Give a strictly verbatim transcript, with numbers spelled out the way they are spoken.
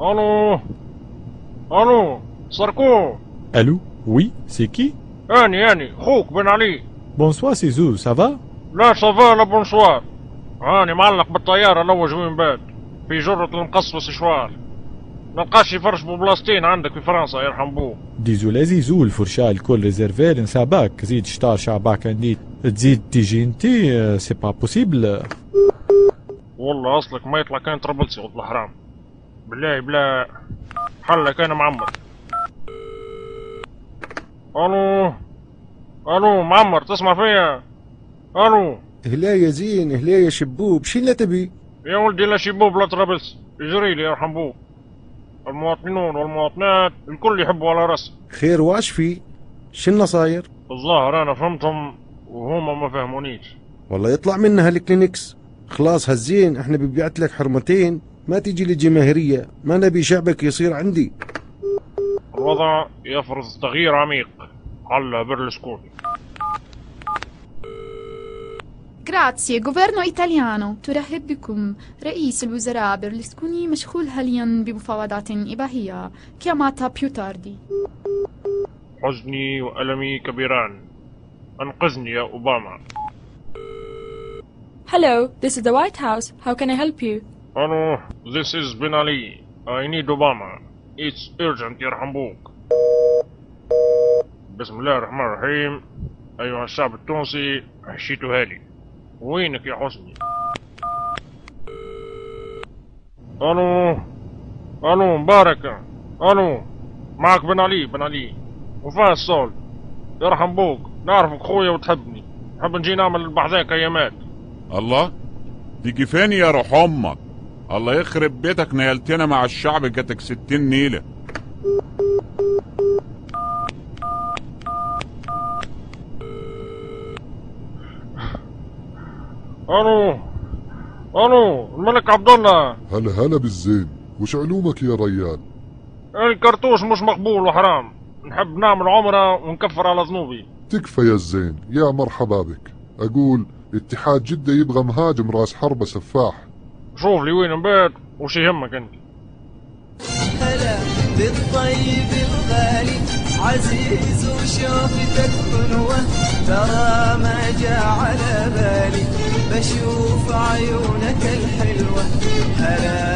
الو الو ساركو. Allô? Oui, c'est qui? اني اني خوك بن علي. Bonsoir Cézou, ça va? لا صافا لا بونسوار. هاني معلق بالطيارة لوج وين بات في جرة المقصفص شوال. نلقاش يفرش ببلاستين عندك في فرنسا يرحم بوك. ديزولا زيزو الفرشاة الكل ريزيرفي لنسابك زيد شطار شعباك عندي تزيد تيجي انتي سي با بوسيبل. والله اصلك ما يطلع كان طرابلسي والله حرام بالله بلا حلك انا معمر. الو الو معمر تسمع فيا؟ الو هلا يا زين، هلا يا شبوب، شي لا تبي؟ يا ولدي لا شبوب لا طرابلسي يجري لي يرحم بوك. المواطنون والمواطنات الكل يحبوا على راسي. خير واش في؟ شنو صاير؟ الظاهر انا فهمتهم وهما ما فهمونيش. والله يطلع منها الكلينكس. خلاص هالزين احنا ببيعت لك حرمتين، ما تيجي للجماهيرية، ما نبي شعبك يصير عندي. الوضع يفرض تغيير عميق على برلسكوني. Grazie, governo italiano ترحب بكم. رئيس الوزراء برلسكوني مشغول حاليا بمفاوضات إباحية chiamata più tardi. حزني وألمي كبيران، أنقذني يا أوباما. Hello, this is the White House. How can I help you? Hello, this is Ben Ali. I need Obama. It's urgent يرحم بوك. بسم الله الرحمن الرحيم. أيها الشعب التونسي حشيتوا هالي. وينك يا حسني؟ الو الو مبارك. الو معك بن علي بن علي وفاء الصول يرحم بوك. نعرفك خويا وتحبني، نحب نجي نعمل بحذاك ايامات. الله تيجي فين يا روح امك؟ الله يخرب بيتك، نيلتنا مع الشعب جاتك ستين نيله. الو الو الملك عبد الله. هلا هلا بالزين، وش علومك يا ريال؟ الكرتوش مش مقبول وحرام، نحب نعمل عمره ونكفر على ذنوبي. تكفى يا الزين، يا مرحبا بك. اقول اتحاد جدة يبغى مهاجم راس حربة سفاح. شوف لي وين نبات وش يهمك انت. هلا بالطيب الغالي عزيز وشوفتك حلوة، ترى ما جاء على بالي بشوف عيونك الحلوة. هلا